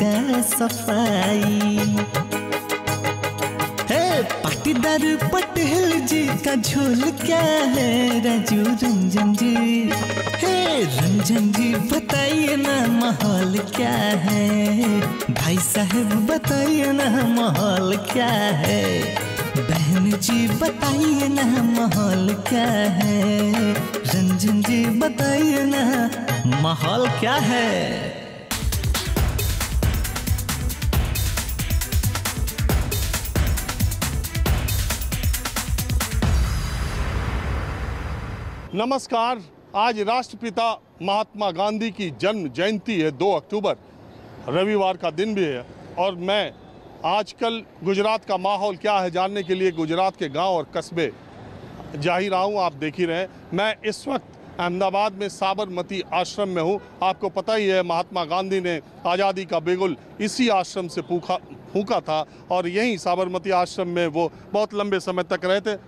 क्या सफाई। पाटीदार पटेल जी का झोल क्या है राजू रंजन जी। रंजन जी बताइए ना माहौल क्या है। भाई साहब बताइए ना माहौल क्या है। बहन जी बताइए ना माहौल क्या है। रंजन जी बताइए ना माहौल क्या है। नमस्कार। आज राष्ट्रपिता महात्मा गांधी की जन्म जयंती है, 2 अक्टूबर, रविवार का दिन भी है। और मैं आजकल गुजरात का माहौल क्या है जानने के लिए गुजरात के गांव और कस्बे जा ही रहा हूं। आप देख ही रहे हैं, मैं इस वक्त अहमदाबाद में साबरमती आश्रम में हूं। आपको पता ही है, महात्मा गांधी ने आज़ादी का बिगुल इसी आश्रम से फूंका था और यहीं साबरमती आश्रम में वो बहुत लंबे समय तक रहे थे।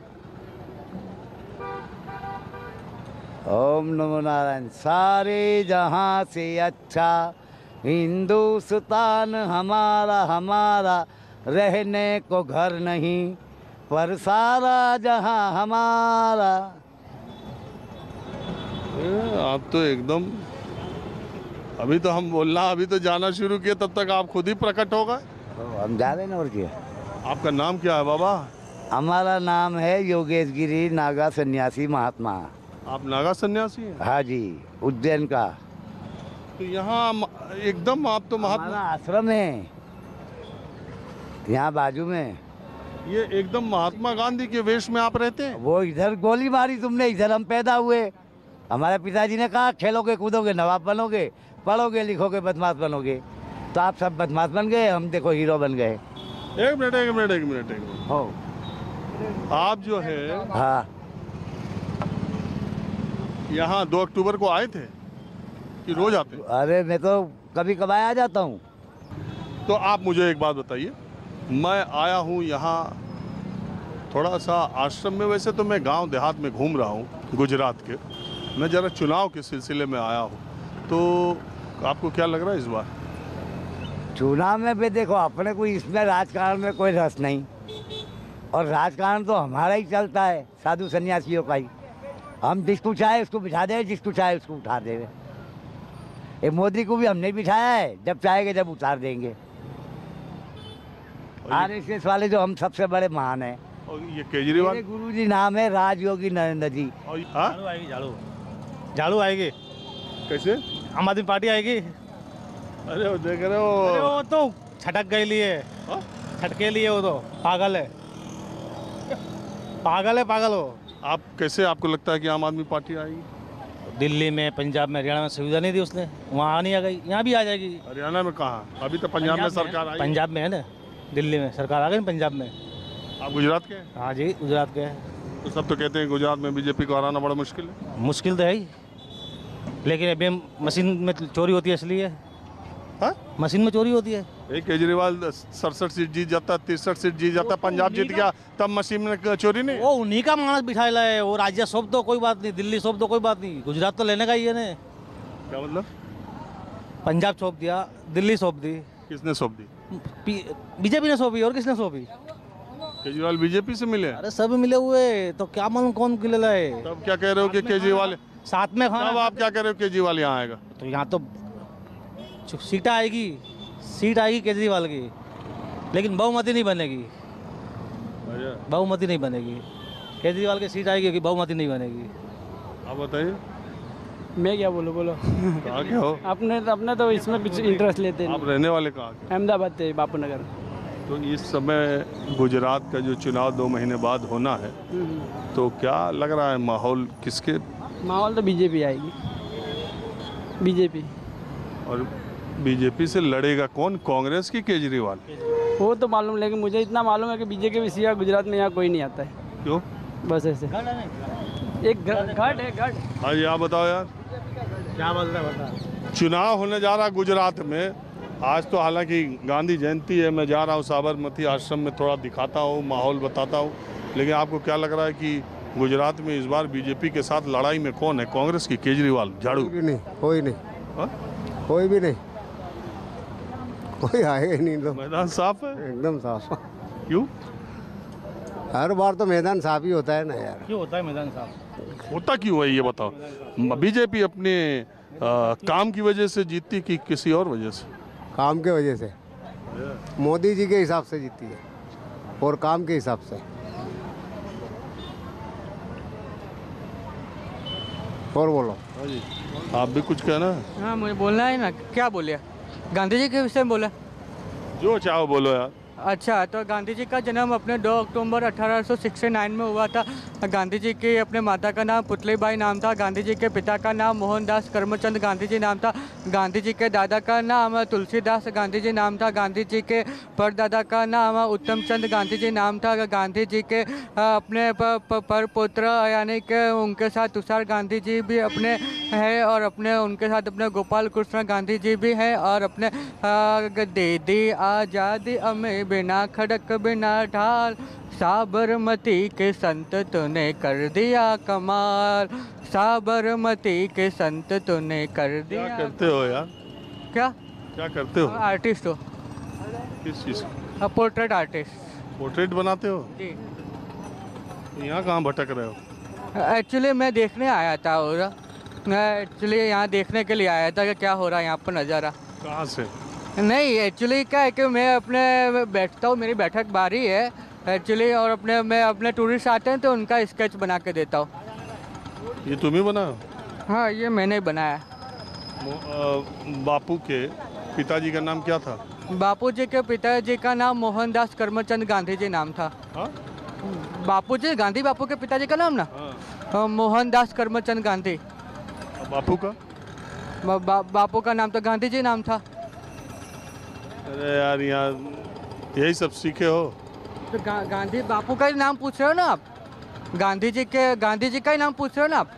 ओम नमो नारायण। सारे जहां से अच्छा हिंदुस्तान हमारा, हमारा रहने को घर नहीं, पर सारा जहां हमारा। आप तो एकदम, अभी तो हम बोलना, अभी तो जाना शुरू किया, तब तक आप खुद ही प्रकट हो गए। हम जा रहे हैं और क्या। आपका नाम क्या है बाबा? हमारा नाम है योगेश गिरी, नागा सन्यासी महात्मा। आप नागा सन्यासी हैं? हाँ जी, उज्जैन का। तो यहाँ एकदम आप तो महात्मा आश्रम है यहाँ बाजू में। ये एकदम महात्मा गांधी के वेश में आप रहते हैं? वो इधर गोली मारी तुमने, इधर हम पैदा हुए। हमारे पिताजी ने कहा खेलोगे कूदोगे नवाब बनोगे, पढ़ोगे लिखोगे बदमाश बनोगे। तो आप सब बदमाश बन गए, हम देखो हीरो बन गए। एक मिनट हो। आप जो है हाँ, यहाँ 2 अक्टूबर को आए थे कि रोज आते हैं? अरे मैं तो कभी कभार आ जाता हूँ। तो आप मुझे एक बात बताइए, मैं आया हूँ यहाँ थोड़ा सा आश्रम में। वैसे तो मैं गांव देहात में घूम रहा हूँ गुजरात के। मैं ज़रा चुनाव के सिलसिले में आया हूँ, तो आपको क्या लग रहा है इस बार चुनाव में? भी देखो, अपने को इसमें राजकारण में कोई रस नहीं, और राजकारण तो हमारा ही चलता है, साधु सन्यासियों का ही। हम जिसको चाहे उसको बिठा दे, जिसको चाहे उसको उठा दे। ये मोदी को भी हमने बिठाया है, जब चाहेंगे जब उतार देंगे। आरएसएस वाले जो हम सबसे बड़े महान हैं। और ये केजरीवाल गुरु जी नाम है राजयोगी नरेंद्र जी। झाड़ू आएगी, झाड़ू आएगी। कैसे? आम आदमी पार्टी आएगी। अरे वो देख रहे हो, अरे वो तो छटक गई लिए, छटके लिए, वो तो पागल है, पागल हो। आप कैसे, आपको लगता है कि आम आदमी पार्टी आएगी? दिल्ली में, पंजाब में, हरियाणा में सुविधा नहीं दी उसने, वहाँ नहीं आ गई, यहाँ भी आ जाएगी। हरियाणा में कहाँ? अभी तो पंजाब में सरकार आई। पंजाब में है ना, दिल्ली में सरकार आ गई, पंजाब में। आप गुजरात के? हाँ जी, गुजरात के। तो सब तो कहते हैं गुजरात में बीजेपी को हराना बड़ा मुश्किल है। मुश्किल तो है ही, लेकिन अभी मशीन में चोरी होती है इसलिए। हाँ? मशीन में चोरी होती है। एक केजरीवाल 67 सीट जीत जाता, 63 सीट जीत जाता, पंजाब जीत गया, तब मशीन में चोरी नहीं? वो उन्हीं का मानस बिठाया है। वो राज्य सौंप दो कोई बात नहीं, दिल्ली सौंप दो कोई बात नहीं, गुजरात तो लेने का ही है ना। क्या मतलब? पंजाब सौंप दिया, दिल्ली सौंप दी। किसने सौंप दी? बीजेपी ने सौंपी, और किसने सौंपी? केजरीवाल बीजेपी से मिले? अरे सब मिले हुए, तो क्या मालूम कौन मिला है। तब क्या कह रहे हो कि केजरीवाल साथ में खाना? अब आप क्या कह रहे हो केजरीवाल यहाँ आएगा? तो यहाँ तो सीट आएगी केजरीवाल की, लेकिन बहुमती नहीं बनेगी। बहुमती नहीं बनेगी, केजरीवाल की सीट आएगी कि बहुमती नहीं बनेगी। आप बताइए। मैं क्या बोलूँ, बोलो। कहाँ के हो? अपने तो इसमें कुछ इंटरेस्ट लेते हैं। आप रहने वाले कहाँ के? अहमदाबाद से, बापू नगर। तो इस समय गुजरात का जो चुनाव 2 महीने बाद होना है, तो क्या लग रहा है माहौल किसके? माहौल तो बीजेपी आएगी, बीजेपी। और बीजेपी से लड़ेगा कौन, कांग्रेस की केजरीवाल? वो तो मालूम, लेकिन मुझे इतना मालूम है कि बीजेपी की सीट गुजरात में यहाँ कोई नहीं आता है। क्यों? बस ऐसे एक घाट है, घाट। हाँ जी, आप बताओ यार, क्या बोल रहे बता। चुनाव होने जा रहा गुजरात में। आज तो हालांकि गांधी जयंती है, मैं जा रहा हूँ साबरमती आश्रम में, थोड़ा दिखाता हूँ, माहौल बताता हूँ। लेकिन आपको क्या लग रहा है कि गुजरात में इस बार बीजेपी के साथ लड़ाई में कौन है, कांग्रेस की, केजरीवाल, झाड़ू? कोई भी नहीं, कोई नहीं। हा? कोई भी नहीं। कोई आएगा ही नहीं तो। मैदान साफ है एकदम साफ। क्यों? हर बार तो मैदान साफ ही होता है ना यार। क्यों होता है मैदान साफ? होता क्यों है ये बताओ। बीजेपी अपने काम की वजह से जीतती कि किसी और वजह से? काम के वजह से, मोदी जी के हिसाब से जीती है और काम के हिसाब से। और बोलो। आप भी कुछ कहना है? हाँ मुझे बोलना है ना। क्या बोले? गांधी जी के विषय में बोला। जो चाहो बोलो यार। अच्छा, तो गांधी जी का जन्म अपने 2 अक्टूबर 1869 में हुआ था। गांधी जी की अपने माता का नाम पुतलीबाई नाम था। गांधी जी के पिता का नाम मोहनदास करमचंद गांधी जी नाम था। गांधी जी के दादा का नाम तुलसीदास गांधी जी नाम था। गांधी जी के परदादा का नाम उत्तमचंद गांधी जी नाम था। गांधी जी के अपने परपुत्र यानी कि उनके साथ तुषार गांधी जी भी अपने हैं और अपने उनके साथ अपने गोपाल कृष्ण गांधी जी भी हैं और अपने दीदी आज़ादी अमें बिना खड़क बिना ढाल, साबरमती के संत तूने कर दिया कमाल, साबरमती के संत तूने कर दिया। क्या करते हो यार? क्या क्या करते हो? आर्टिस्ट हो। किस चीज़? Portrait artist. पोर्ट्रेट बनाते हो? जी। तो यहाँ कहाँ भटक रहे हो? एक्चुअली मैं देखने आया था और एक्चुअली यहाँ देखने के लिए आया था कि क्या हो रहा है यहाँ पर नज़ारा। कहाँ से? नहीं, एक्चुअली क्या है कि मैं अपने बैठता हूँ, मेरी बैठक बारी है एक्चुअली, और मैं अपने टूरिस्ट आते हैं तो उनका स्केच बना के देता हूँ। ये तुम ही बनाओ? हाँ, ये मैंने ही बनाया। बापू के पिताजी का नाम क्या था? बापू जी के पिताजी का नाम मोहनदास करमचंद गांधी जी नाम था। हाँ? बापू जी, गांधी बापू के पिताजी का नाम ना? हाँ। मोहनदास करमचंद गांधी। बापू का? बापू का नाम तो गांधी जी नाम था। अरे यार, यहाँ यही सब सीखे हो? तो गांधी बापू का ही नाम पूछ रहे हो ना आप? गांधी जी का ही नाम पूछ रहे हो ना आप?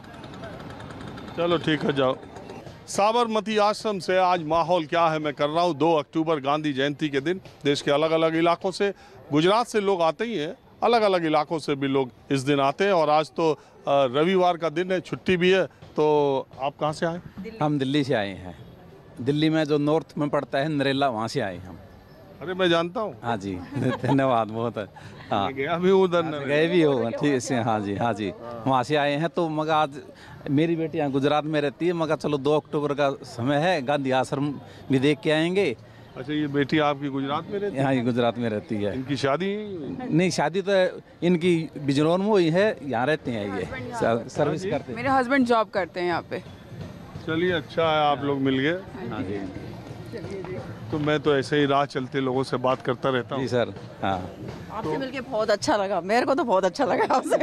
चलो ठीक है, जाओ। साबरमती आश्रम से आज माहौल क्या है मैं कर रहा हूँ। 2 अक्टूबर गांधी जयंती के दिन देश के अलग अलग इलाकों से, गुजरात से लोग आते ही हैं, अलग अलग इलाकों से भी लोग इस दिन आते हैं। और आज तो रविवार का दिन है, छुट्टी भी है। तो आप कहाँ से आए? हम दिल्ली से आए हैं। दिल्ली में जो नॉर्थ में पड़ता है नरेला, वहाँ से आए हम। अरे मैं जानता हूँ। हाँ जी धन्यवाद बहुत। हाँ, मैं गया भी उधर। गए भी हो? ठीक से। हाँ जी, हाँ जी, वहाँ से आए हैं। तो मगर आज मेरी बेटी यहाँ गुजरात में रहती है, मगर चलो 2 अक्टूबर का समय है, गांधी आश्रम भी देख के आएंगे। अच्छा, ये बेटी आपकी गुजरात में रहती है? यहाँ गुजरात में रहती है। इनकी शादी? नहीं, शादी तो इनकी बिजनौर में हुई है, यहाँ रहते हैं, ये सर्विस करते हैं। मेरे हस्बैंड जॉब करते हैं यहाँ पे। चलिए, अच्छा है आप लोग मिल गए। हाँ जी। तो मैं तो ऐसे ही राह चलते लोगों से बात करता रहता हूँ। जी सर। हाँ, आपसे मिलके बहुत अच्छा लगा, मेरे को तो बहुत अच्छा लगा आपसे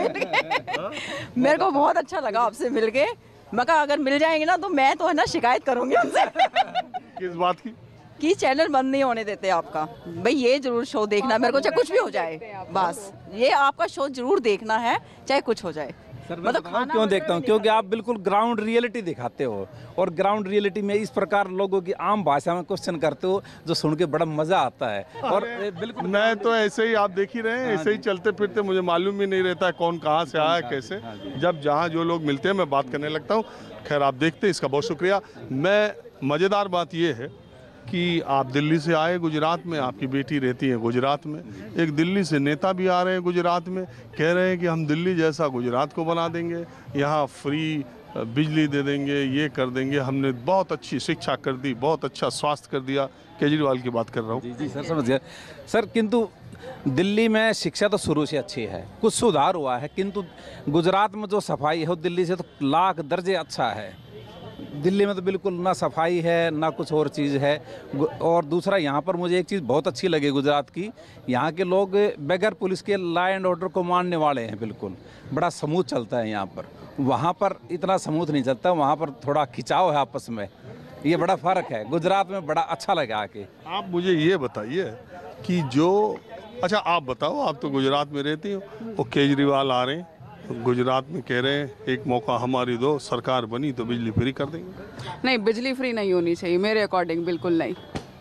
मिलके। मेरे को बहुत अच्छा लगा आपसे मिलके। मैं कहा अगर मिल जाएंगे ना तो मैं तो है ना शिकायत करूंगी उनसे। किस बात की? कि चैनल बंद नहीं होने देते आपका। भाई ये जरूर शो देखना है मेरे को, चाहे कुछ भी हो जाए, बस ये आपका शो जरूर देखना है, चाहे कुछ हो जाए। सर मैं क्यों देखता हूँ, क्योंकि आप बिल्कुल ग्राउंड रियलिटी दिखाते हो, और ग्राउंड रियलिटी में इस प्रकार लोगों की आम भाषा में क्वेश्चन करते हो जो सुन के बड़ा मजा आता है। और बिल्कुल मैं तो ऐसे ही, आप देख ही रहे हैं, ऐसे ही चलते फिरते मुझे मालूम ही नहीं रहता है कौन कहाँ से आया कैसे। जब जहाँ जो लोग मिलते हैं मैं बात करने लगता हूँ। खैर, आप देखते हैं, इसका बहुत शुक्रिया। मैं मज़ेदार बात ये है कि आप दिल्ली से आए गुजरात में, आपकी बेटी रहती है गुजरात में, एक दिल्ली से नेता भी आ रहे हैं गुजरात में, कह रहे हैं कि हम दिल्ली जैसा गुजरात को बना देंगे, यहाँ फ्री बिजली दे देंगे, ये कर देंगे, हमने बहुत अच्छी शिक्षा कर दी, बहुत अच्छा स्वास्थ्य कर दिया। केजरीवाल की बात कर रहा हूँ। जी सर, समझ गया सर। किंतु दिल्ली में शिक्षा तो शुरू से अच्छी है, कुछ सुधार हुआ है, किंतु गुजरात में जो सफाई है वो दिल्ली से तो लाख दर्जे अच्छा है। दिल्ली में तो बिल्कुल ना सफाई है ना कुछ और चीज़ है। और दूसरा, यहाँ पर मुझे एक चीज़ बहुत अच्छी लगी गुजरात की, यहाँ के लोग बगैर पुलिस के लॉ एंड ऑर्डर को मानने वाले हैं, बिल्कुल बड़ा स्मूथ चलता है यहाँ पर। वहाँ पर इतना स्मूथ नहीं चलता, वहाँ पर थोड़ा खिंचाव है आपस में, ये बड़ा फ़र्क है। गुजरात में बड़ा अच्छा लगा आके। आप मुझे ये बताइए कि जो, अच्छा आप बताओ, आप तो गुजरात में रहती हो, वो केजरीवाल आ रहे हैं गुजरात में, कह रहे हैं एक मौका हमारी दो, सरकार बनी तो बिजली फ्री कर देंगे। नहीं, बिजली फ्री नहीं होनी चाहिए मेरे अकॉर्डिंग, बिल्कुल नहीं,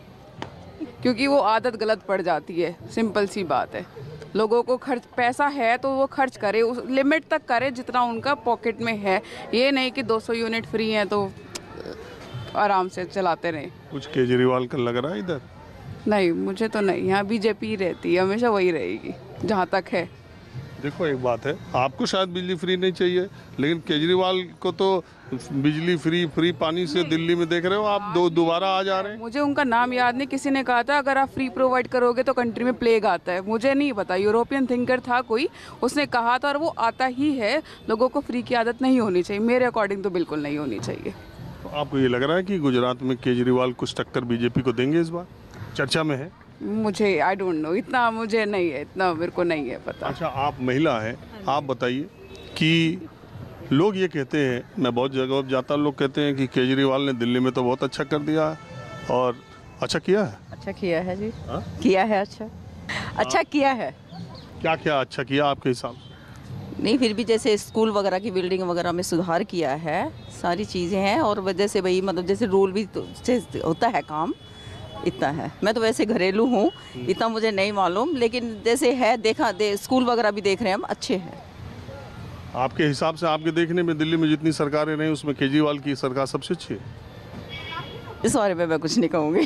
क्योंकि वो आदत गलत पड़ जाती है। सिंपल सी बात है, लोगों को खर्च, पैसा है तो वो खर्च करे, उस लिमिट तक करे जितना उनका पॉकेट में है। ये नहीं कि 200 यूनिट फ्री हैं तो आराम से चलाते रहे। कुछ केजरीवाल का लग रहा है इधर? नहीं, मुझे तो नहीं, यहाँ बीजेपी रहती है, हमेशा वही रहेगी जहाँ तक है। देखो एक बात है, आपको शायद बिजली फ्री नहीं चाहिए, लेकिन केजरीवाल को तो बिजली फ्री पानी से दिल्ली में देख रहे हो आप, दोबारा आ जा रहे हैं। मुझे उनका नाम याद नहीं, किसी ने कहा था अगर आप फ्री प्रोवाइड करोगे तो कंट्री में प्लेग आता है। मुझे नहीं पता, यूरोपियन थिंकर था कोई, उसने कहा था और वो आता ही है। लोगों को फ्री की आदत नहीं होनी चाहिए, मेरे अकॉर्डिंग तो बिल्कुल नहीं होनी चाहिए। तो आपको ये लग रहा है कि गुजरात में केजरीवाल कुछ टक्कर बीजेपी को देंगे इस बार? चर्चा में है। मुझे आई डोंट नो, इतना मुझे नहीं है, इतना मेरे को नहीं है पता। अच्छा, आप महिला हैं, आप बताइए कि लोग ये कहते हैं, मैं बहुत जगह जाता हूं, लोग कहते हैं कि केजरीवाल ने दिल्ली में तो बहुत अच्छा कर दिया और अच्छा किया है। अच्छा किया है जी। हा? किया है अच्छा किया है। क्या क्या अच्छा किया आपके हिसाब से? नहीं, फिर भी जैसे स्कूल वगैरह की बिल्डिंग वगैरह में सुधार किया है, सारी चीज़ें हैं। और वजह से भाई मतलब जैसे रूल भी तो होता है काम, इतना है। मैं तो वैसे घरेलू हूँ, इतना मुझे नहीं मालूम, लेकिन जैसे है स्कूल वगैरह भी देख रहे हैं हम, अच्छे हैं। आपके हिसाब से, आपके देखने में दिल्ली में जितनी सरकारें रही उसमें केजरीवाल की सरकार सबसे अच्छी है? इस बारे में मैं कुछ नहीं कहूँगी।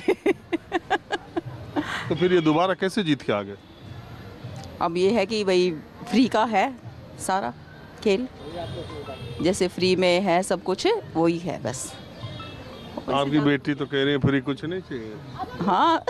तो फिर ये दोबारा कैसे जीत के आ गए? अब ये है कि भाई फ्री का है सारा खेल, जैसे फ्री में है सब कुछ, वही है बस। आपकी बेटी तो कह रही है फ्री कुछ नहीं चाहिए। हाँ।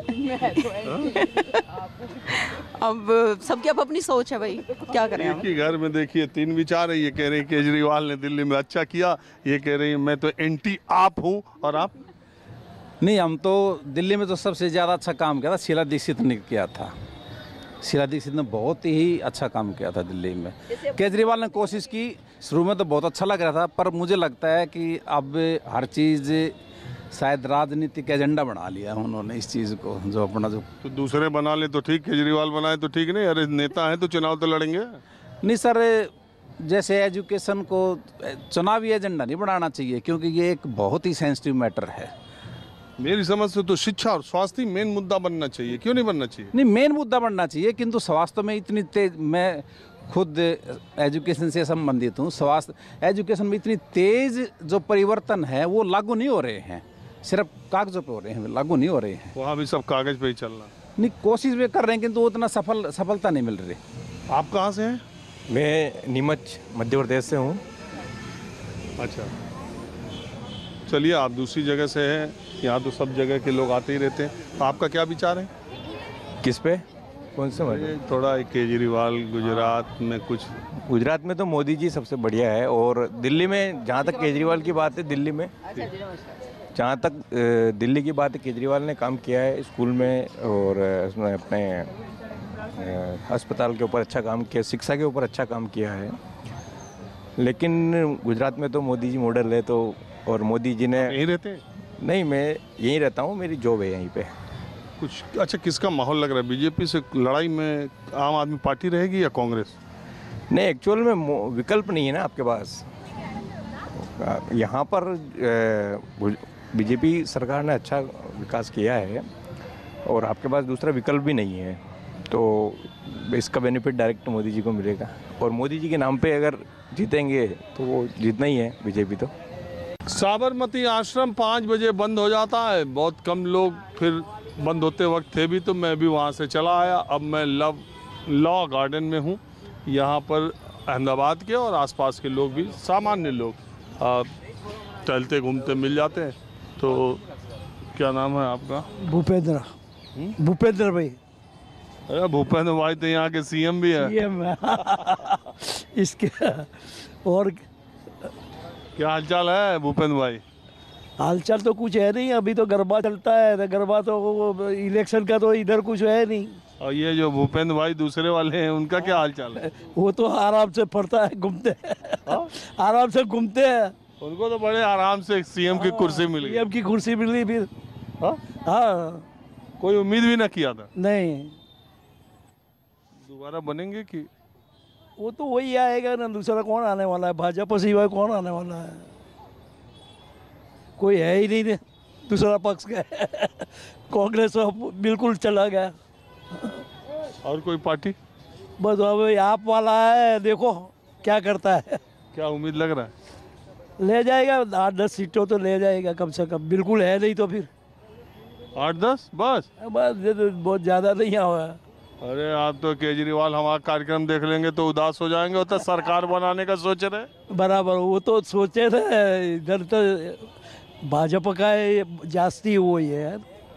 अब सबकी अब अपनी सोच है भाई, क्या करें हम। देखिए घर में देखिए 3 विचार है, ये कह रहे हैं केजरीवाल ने दिल्ली में अच्छा किया, ये कह रही है मैं तो एंटी आप हूँ, और आप? नहीं, हम तो दिल्ली में तो सबसे ज़्यादा अच्छा काम किया था शीला दीक्षित ने किया था। शीला दीक्षित ने बहुत ही अच्छा काम किया था दिल्ली में। केजरीवाल ने कोशिश की, शुरू में तो बहुत अच्छा लग रहा था, पर मुझे लगता है कि अब हर चीज़ शायद राजनीतिक एजेंडा बना लिया उन्होंने इस चीज़ को, जो अपना जो। तो दूसरे बना ले तो ठीक, केजरीवाल बनाए तो ठीक नहीं? अरे नेता हैं तो चुनाव तो लड़ेंगे। नहीं सर, जैसे एजुकेशन को चुनावी एजेंडा नहीं बनाना चाहिए, क्योंकि ये एक बहुत ही सेंसिटिव मैटर है। मेरी समझ से तो शिक्षा और स्वास्थ्य मेन मुद्दा बनना चाहिए, क्यों नहीं बनना चाहिए? नहीं, मेन मुद्दा बनना चाहिए, किंतु स्वास्थ्य में इतनी तेज, मैं खुद एजुकेशन से संबंधित हूँ, स्वास्थ्य एजुकेशन में इतनी तेज जो परिवर्तन है वो लागू नहीं हो रहे हैं, सिर्फ कागजों पे हो रहे हैं, लागू नहीं हो रहे हैं। वहाँ भी सब कागज पे ही चलना। नहीं, कोशिश भी कर रहे हैं, किंतु उतना सफलता नहीं मिल रही। आप कहाँ से हैं? मैं नीमच मध्य प्रदेश से हूँ। अच्छा, चलिए, आप दूसरी जगह से हैं, यहाँ तो सब जगह के लोग आते ही रहते हैं, तो आपका क्या विचार है? किस पे? कौन से मतलब? थोड़ा केजरीवाल गुजरात में कुछ। गुजरात में तो मोदी जी सबसे बढ़िया है, और दिल्ली में जहाँ तक केजरीवाल की बात है, दिल्ली में जहाँ तक दिल्ली की बात है, केजरीवाल ने काम किया है स्कूल में, और उसमें अपने अस्पताल के ऊपर अच्छा काम किया, शिक्षा के ऊपर अच्छा काम किया है। लेकिन गुजरात में तो मोदी जी मॉडल है, तो और मोदी जी ने। यहीं रहते हैं? नहीं, मैं यहीं रहता हूँ, मेरी जॉब है यहीं पे। कुछ अच्छा, किसका माहौल लग रहा है? बीजेपी से लड़ाई में आम आदमी पार्टी रहेगी या कांग्रेस? नहीं, एक्चुअल में विकल्प नहीं है ना आपके पास। यहाँ पर बीजेपी सरकार ने अच्छा विकास किया है, और आपके पास दूसरा विकल्प भी नहीं है, तो इसका बेनिफिट डायरेक्ट मोदी जी को मिलेगा। और मोदी जी के नाम पे अगर जीतेंगे तो वो जीतना ही है बीजेपी तो। साबरमती आश्रम 5 बजे बंद हो जाता है, बहुत कम लोग फिर बंद होते वक्त थे भी, तो मैं भी वहाँ से चला आया। अब मैं लॉ गार्डन में हूँ। यहाँ पर अहमदाबाद के और आसपास के लोग भी, सामान्य लोग टहलते घूमते मिल जाते हैं। तो क्या नाम है आपका? भूपेंद्र। भूपेंद्र भाई। अरे भूपेंद्र भाई तो यहाँ के सीएम भी है। सीएम इसके। और क्या हालचाल है भूपेंद्र भाई? हालचाल तो कुछ है नहीं, अभी तो गरबा चलता है, गरबा तो इलेक्शन का तो इधर कुछ है नहीं। और ये जो भूपेंद्र भाई दूसरे वाले हैं, उनका क्या हालचाल है? वो तो आराम से पड़ता है, घूमते हैं, आराम से घूमते हैं। उनको तो बड़े आराम से सीएम की कुर्सी मिली। सीएम की कुर्सी मिली फिर। हाँ, कोई उम्मीद भी ना किया था। नहीं, दोबारा बनेंगे कि? वो तो वही आएगा ना, दूसरा कौन आने वाला है? भाजपा सिवाय कौन आने वाला है? कोई है ही नहीं दूसरा पक्ष का। कांग्रेस बिल्कुल चला गया। और कोई पार्टी? बस अब आप वाला है, देखो क्या करता है। क्या उम्मीद लग रहा है? ले जाएगा 8-10 सीटों तो ले जाएगा कम से कम, बिल्कुल है नहीं तो फिर। 8-10 बस ये तो बहुत ज़्यादा नहीं हुआ। अरे आप तो केजरीवाल हमारा कार्यक्रम देख लेंगे तो उदास हो जाएंगे। वो तो सरकार बनाने का सोच रहे। बराबर, वो तो सोचे थे। इधर तो भाजपा का जास्ती वो ही है यार।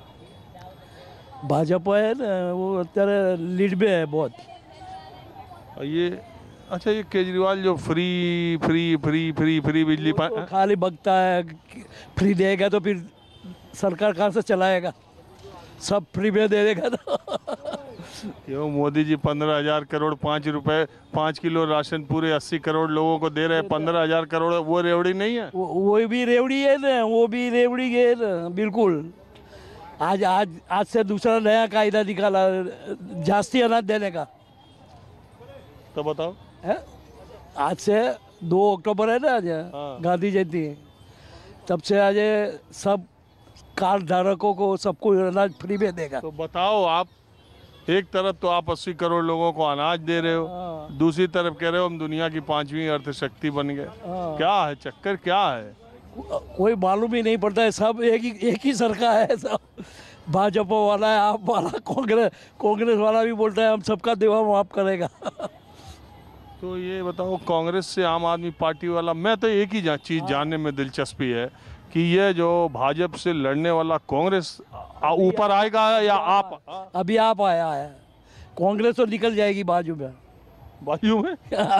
भाजपा है ना, वो અત્યારે लीड में है बहुत। ये अच्छा, ये केजरीवाल जो free free free free free बिजली तो खाली बकता है, फ्री देगा तो फिर सरकार कहाँ से चलाएगा? सब फ्री में दे देगा तो। क्यों मोदी जी 15,000 करोड़ 5 रुपए 5 किलो राशन पूरे 80 करोड़ लोगों को दे रहे हैं। 15,000 करोड़ वो रेवड़ी नहीं है? वो भी रेवड़ी है ना, वो भी रेवड़ी है ना, बिल्कुल। आज से दूसरा नया कायदा निकाला जास्ती अनाज देने का। तो बताओ है? आज से 2 अक्टूबर है ना, आज गांधी जयंती है, तब से आज सब कार्ड धारकों को सबको अनाज फ्री में देगा। तो बताओ आप, एक तरफ तो आप 80 करोड़ लोगों को अनाज दे रहे हो, दूसरी तरफ कह रहे हो हम दुनिया की 5वीं अर्थशक्ति बन गए। क्या है चक्कर, क्या है? कोई मालूम ही नहीं पड़ता है। सब एक ही सरकार है। सब भाजपा वाला है, आप वाला, कांग्रेस वाला भी बोलता है हम सबका देवा माफ करेगा। तो ये बताओ, कांग्रेस से आम आदमी पार्टी वाला, मैं तो एक ही चीज़ जानने में दिलचस्पी है कि ये जो भाजपा से लड़ने वाला कांग्रेस ऊपर आएगा या आप? अभी आप आया है, कांग्रेस तो निकल जाएगी बाजू में। बाजू में?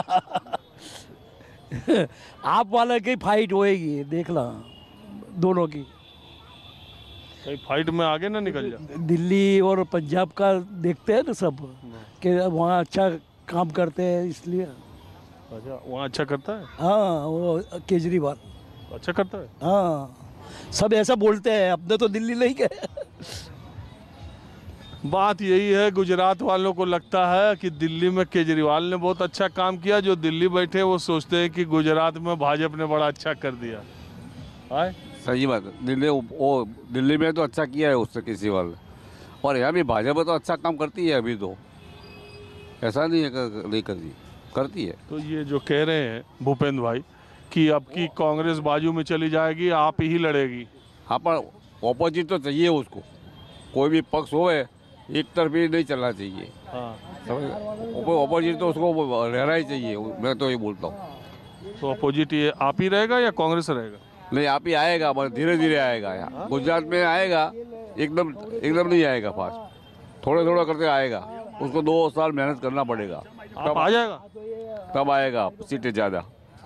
आप वाले की फाइट होएगी, देखना दोनों की। कहीं फाइट में आगे ना निकल जाए। दिल्ली और पंजाब का देखते हैं ना सब कि वहाँ अच्छा काम करते हैं, इसलिए। अच्छा, वहाँ अच्छा करता है? हाँ, वो केजरीवाल अच्छा करता है। हाँ, सब ऐसा बोलते हैं, अपने तो दिल्ली नहीं गए। बात यही है, गुजरात वालों को लगता है कि दिल्ली में केजरीवाल ने बहुत अच्छा काम किया। जो दिल्ली बैठे वो सोचते हैं कि गुजरात में भाजपा ने बड़ा अच्छा कर दिया। आए? सही बात है। दिल्ली में तो अच्छा किया है उससे केजरीवाल, और यहाँ भी भाजपा तो अच्छा काम करती है अभी तो, ऐसा नहीं है नहीं करती है। तो ये जो कह रहे हैं भूपेंद्र भाई कि अब की कांग्रेस बाजू में चली जाएगी, आप ही लड़ेगी। हाँ, पर ऑपोजिट तो चाहिए उसको, कोई भी पक्ष हो एक तरफी नहीं चलना चाहिए। ऑपोजिट तो उसको रहना ही चाहिए, मैं तो ये बोलता हूँ। तो अपोजिट ये आप ही रहेगा या कांग्रेस रहेगा? नहीं, आप ही आएगा, पर धीरे धीरे आएगा। यहाँ गुजरात में आएगा, एकदम नहीं आएगा फास्ट, थोड़ा थोड़ा करते आएगा। उसको 2 साल मेहनत करना पड़ेगा, तब आ जाएगा। तब आएगा सीटें ज़्यादा।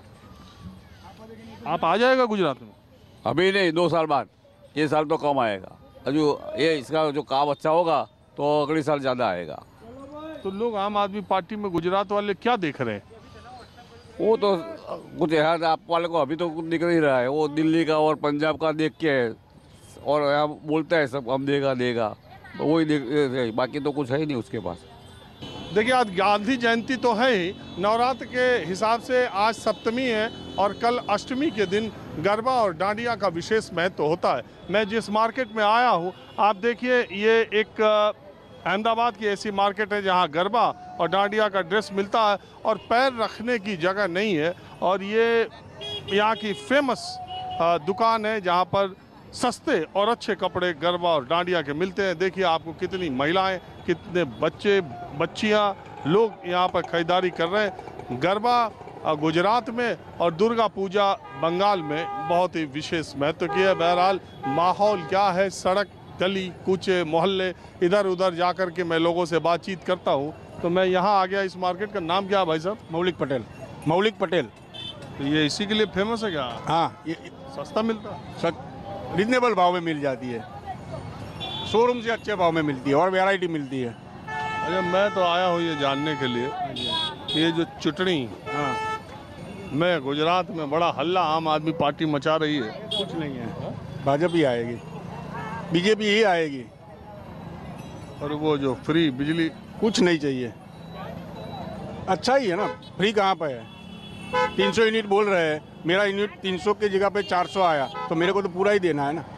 आप आ जाएगा गुजरात में? अभी नहीं, 2 साल बाद। ये साल तो कम आएगा, जो ये इसका जो काम अच्छा होगा तो अगले साल ज़्यादा आएगा। तो लोग आम आदमी पार्टी में गुजरात वाले क्या देख रहे हैं? वो तो कुछ यहाँ आप वाले को अभी तो कुछ दिख नहीं रहा है। वो दिल्ली का और पंजाब का देख के है, और यहाँ बोलता है सब हम देगा, वही देख, बाकी तो कुछ है ही नहीं उसके पास। देखिए, आज गांधी जयंती तो है ही, नवरात्र के हिसाब से आज सप्तमी है और कल अष्टमी के दिन गरबा और डांडिया का विशेष महत्व होता है। मैं जिस मार्केट में आया हूँ, आप देखिए, ये एक अहमदाबाद की ऐसी मार्केट है जहाँ गरबा और डांडिया का ड्रेस मिलता है और पैर रखने की जगह नहीं है। और ये यहाँ की फेमस दुकान है जहाँ पर सस्ते और अच्छे कपड़े गरबा और डांडिया के मिलते हैं। देखिए आपको कितनी महिलाएं, कितने बच्चे बच्चियां लोग यहाँ पर खरीदारी कर रहे हैं। गरबा गुजरात में और दुर्गा पूजा बंगाल में बहुत ही विशेष महत्व की है। बहरहाल माहौल क्या है, सड़क गली कूचे मोहल्ले इधर उधर जा कर के मैं लोगों से बातचीत करता हूँ। तो मैं यहाँ आ गया। इस मार्केट का नाम क्या है भाई साहब? मौलिक पटेल। तो ये इसी के लिए फेमस है क्या? हाँ, ये सस्ता मिलता है, रीजनेबल भाव में मिल जाती है, शोरूम से अच्छे भाव में मिलती है और वैरायटी मिलती है। अच्छा, मैं तो आया हूँ ये जानने के लिए, ये जो चुटनी, हाँ, मैं गुजरात में बड़ा हल्ला आम आदमी पार्टी मचा रही है। कुछ नहीं है, भाजपा ही आएगी, बीजेपी ही आएगी। और वो जो फ्री बिजली, कुछ नहीं चाहिए, अच्छा ही है ना। फ्री कहाँ पे है? 300 यूनिट बोल रहे हैं, मेरा यूनिट 300 की जगह पे 400 आया, तो मेरे को तो पूरा ही देना है ना।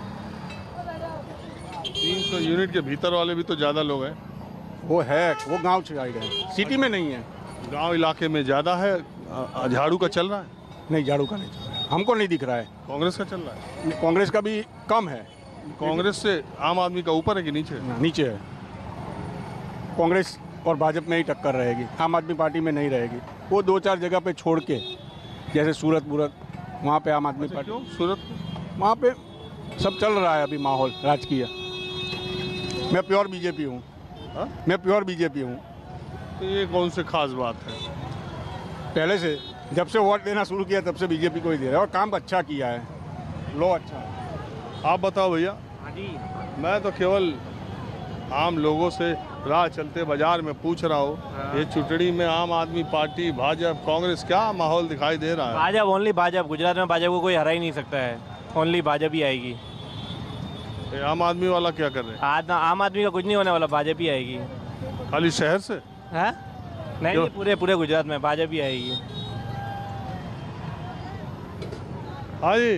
300 यूनिट के भीतर वाले भी तो ज़्यादा लोग हैं। वो है, वो गांव साइड है, सिटी में नहीं है। गांव इलाके में ज़्यादा है। झाड़ू का चल रहा है? नहीं, झाड़ू का नहीं चल रहा है, हमको नहीं दिख रहा है। कांग्रेस का चल रहा है? कांग्रेस का भी कम है, कांग्रेस से आम आदमी का ऊपर है कि नीचे? नीचे है। कांग्रेस और भाजपा में ही टक्कर रहेगी, आम आदमी पार्टी में नहीं रहेगी। वो 2-4 जगह पे छोड़ के, जैसे सूरत वहाँ पे आम आदमी पार्टी। सूरत वहाँ पे सब चल रहा है अभी माहौल राजकीय। मैं प्योर बीजेपी हूँ। मैं प्योर बीजेपी हूँ। तो ये कौन सी खास बात है? पहले से जब से वोट देना शुरू किया तब से बीजेपी को ही दे रहा है और काम अच्छा किया है, लो अच्छा है। आप बताओ भैया। मैं तो केवल आम लोगों से राह चलते बाजार में पूछ रहा हूँ, ये चुटड़ी में आम आदमी पार्टी, भाजपा, कांग्रेस, क्या माहौल दिखाई दे रहा है? भाजपा, ओनली भाजपा। गुजरात में भाजपा को कोई हरा ही नहीं सकता है, ओनली भाजपा ही आएगी। आम आदमी वाला क्या कर रहे हैं? आम आदमी का कुछ नहीं होने वाला, भाजपा ही आएगी। खाली शहर से? है नहीं, पूरे गुजरात में भाजपा ही आएगी। हाँ जी,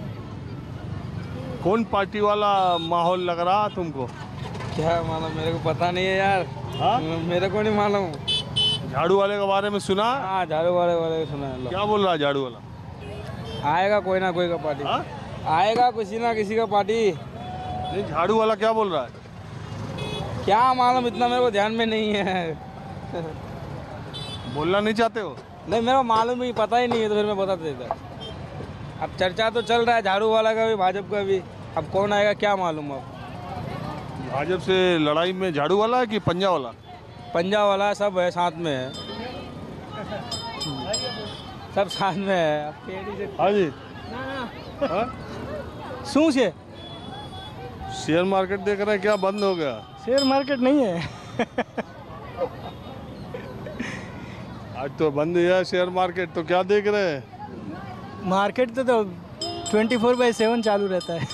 कौन पार्टी वाला माहौल लग रहा तुमको? क्या मालूम, मेरे को पता नहीं है यार। हाँ? मेरे को नहीं मालूम। झाड़ू वाले के बारे में सुना? हाँ, झाड़ू वाले सुना है। क्या बोल रहा है झाड़ू वाला? आएगा कोई ना कोई का पार्टी। हाँ? आएगा किसी ना किसी का पार्टी। नहीं, झाड़ू वाला क्या बोल रहा है? क्या मालूम, इतना मेरे को ध्यान में नहीं है। बोलना नहीं चाहते हो? नहीं, मेरे को मालूम ही पता ही नहीं है, तो फिर मैं बता देता। अब चर्चा तो चल रहा है झाड़ू वाला का भी, भाजपा का भी। अब कौन आएगा क्या मालूम। अब भाजपा से लड़ाई में झाड़ू वाला है कि पंजा वाला? पंजा वाला सब है, साथ में है, सब साथ में है। हाँ जी। શું છે? शेयर मार्केट देख रहे हैं क्या बंद हो गया? शेयर मार्केट नहीं है। आज तो बंद है शेयर मार्केट, तो क्या देख रहे हैं? मार्केट तो 24/7 चालू रहता है।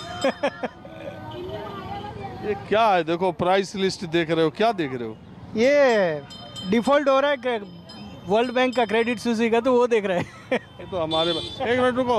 ये क्या है? देखो प्राइस लिस्ट देख रहे हो, क्या देख रहे हो? ये डिफॉल्ट हो रहा है वर्ल्ड बैंक का, क्रेडिट सुजी का, तो वो देख रहे हैं। ये तो हमारे एक मिनट रुको।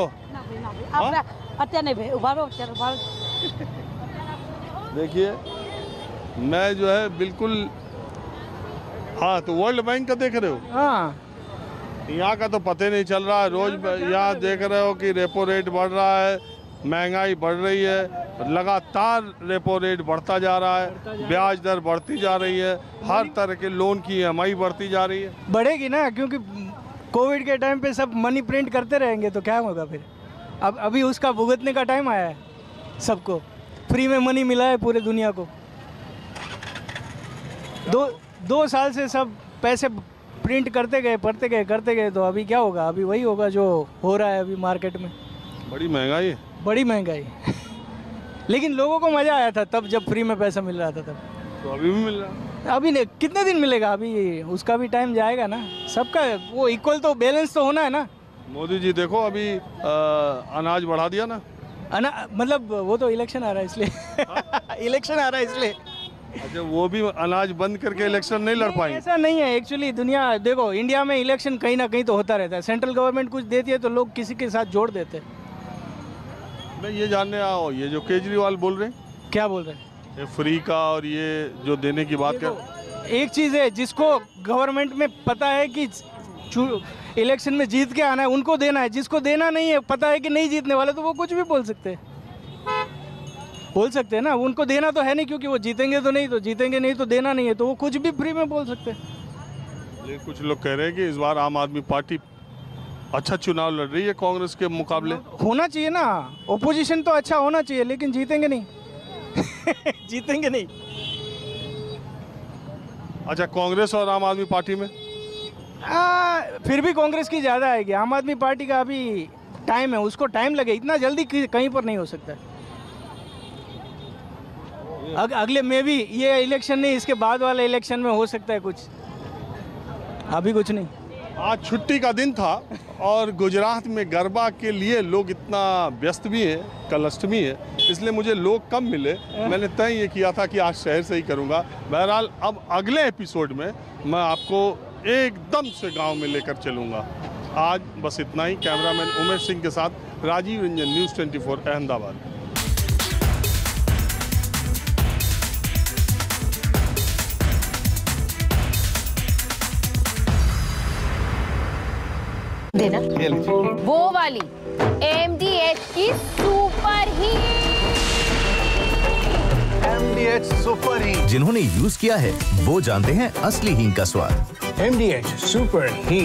देखिए मैं जो है बिल्कुल, हाँ, तो वर्ल्ड बैंक का देख रहे हो? हाँ, यहाँ का तो पता ही नहीं चल रहा है। रोज यहाँ देख रहे हो कि रेपो रेट बढ़ रहा है, महंगाई बढ़ रही है, लगातार रेपो रेट बढ़ता जा रहा है, ब्याज दर बढ़ती जा रही है, हर तरह के लोन की EMI बढ़ती जा रही है। बढ़ेगी ना, क्योंकि कोविड के टाइम पे सब मनी प्रिंट करते रहेंगे तो क्या होगा फिर। अब अभी उसका भुगतने का टाइम आया है, सबको फ्री में मनी मिला है पूरे दुनिया को। दो साल से सब पैसे प्रिंट करते गए, तो अभी क्या होगा? अभी वही होगा जो हो रहा है अभी मार्केट में। बड़ी महंगाई है, बड़ी महंगाई। लेकिन लोगों को मज़ा आया था तब जब फ्री में पैसा मिल रहा था तब। तो अभी भी मिल रहा है? अभी नहीं, कितने दिन मिलेगा? अभी उसका भी टाइम जाएगा ना। सबका वो इक्वल तो बैलेंस तो होना है ना। मोदी जी देखो अभी अनाज बढ़ा दिया ना। मतलब वो तो इलेक्शन आ रहा है इसलिए। इलेक्शन आ रहा है इसलिए। अच्छा, वो भी अनाज बंद करके इलेक्शन नहीं लड़ पाएंगे? ऐसा नहीं है एक्चुअली। दुनिया देखो, इंडिया में इलेक्शन कहीं ना कहीं तो होता रहता है। सेंट्रल गवर्नमेंट कुछ देती है तो लोग किसी के साथ जोड़ देते हैं। मैं ये जानने आया हूँ, ये जो केजरीवाल बोल रहे हैं, क्या बोल रहे हैं? ये फ्री का और ये जो देने की बात कर, एक चीज़ है जिसको गवर्नमेंट में पता है कि इलेक्शन में जीत के आना है, उनको देना है। जिसको देना नहीं है, पता है कि नहीं जीतने वाले, तो वो कुछ भी बोल सकते हैं ना। उनको देना तो है नहीं, क्योंकि वो जीतेंगे तो नहीं, तो जीतेंगे नहीं तो देना नहीं है, तो वो कुछ भी फ्री में बोल सकते हैं। लेकिन कुछ लोग कह रहे हैं कि इस बार आम आदमी पार्टी अच्छा चुनाव लड़ रही है कांग्रेस के मुकाबले। होना चाहिए ना, ओपोजिशन तो अच्छा होना चाहिए, लेकिन जीतेंगे नहीं। जीतेंगे नहीं। अच्छा, कांग्रेस और आम आदमी पार्टी में फिर भी कांग्रेस की ज़्यादा आएगी। आम आदमी पार्टी का अभी टाइम है, उसको टाइम लगे, इतना जल्दी कहीं पर नहीं हो सकता। अगले में भी, ये इलेक्शन नहीं, इसके बाद वाले इलेक्शन में हो सकता है कुछ, अभी कुछ नहीं। आज छुट्टी का दिन था और गुजरात में गरबा के लिए लोग इतना व्यस्त भी हैं, कल अष्टमी है इसलिए मुझे लोग कम मिले। मैंने तय ये किया था कि आज शहर से ही करूंगा। बहरहाल अब अगले एपिसोड में मैं आपको एकदम से गांव में लेकर चलूंगा। आज बस इतना ही। कैमरामैन उमेश सिंह के साथ राजीव रंजन, न्यूज़ 24 अहमदाबाद। देना वो वाली AMD Edge की सुपर हिट MDH सुपर हींग। जिन्होंने यूज किया है वो जानते हैं असली हींग का स्वाद। MDH सुपर हींग।